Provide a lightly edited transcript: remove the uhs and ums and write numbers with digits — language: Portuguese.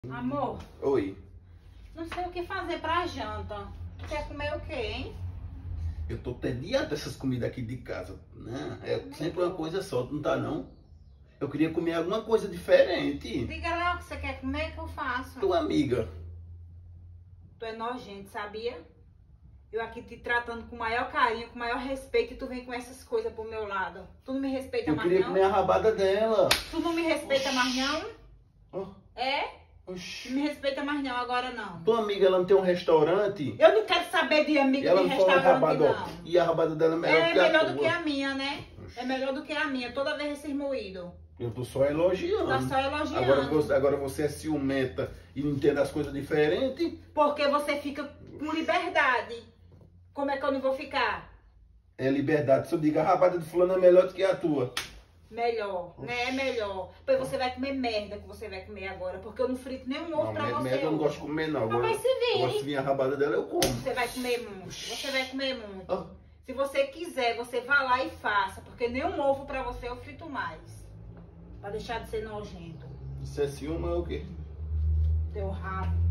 Amor, Oi, não sei o que fazer pra janta. Tu quer comer o quê, hein? eu tô tediado dessas comidas aqui de casa, né? É sempre uma coisa só, não tá não? Eu queria comer alguma coisa diferente. Diga lá o que você quer comer que eu faço. Tua amiga, Tu é nojento, sabia? Eu aqui te tratando com o maior carinho, com o maior respeito e tu vem com essas coisas pro meu lado. Tu não me respeita eu mais queria não? comer a rabada dela. Tu não me respeita mais não? Oh, É? oxi. Não me respeita mais não agora não. Tua amiga, ela não tem um restaurante? Eu não quero saber de E amigo ela de não fala restaurante rabada, ó. não. E a rabada dela é melhor É que a melhor tua. do que a minha, né? É melhor do que a minha, toda vez esses moídos. Eu tô só elogiando. Tá só elogiando. Agora você é ciumenta e não entende as coisas diferentes. Porque você fica com liberdade. Como é que eu não vou ficar? É liberdade. Se eu digo a rabada de fulano é melhor do que a tua. Melhor, né? É melhor. Pois você vai comer merda que você vai comer agora. Porque eu não frito nenhum ovo pra você. Merda eu não hoje. gosto de comer não. Agora, Mas se vire. agora se vir a rabada dela eu como. Você vai comer muito. Você vai comer muito. Ah. Se você quiser, você vá lá e faça. Porque nenhum ovo pra você eu frito mais. Pra deixar de ser nojento. Isso é ciúme ou o quê? Teu rabo.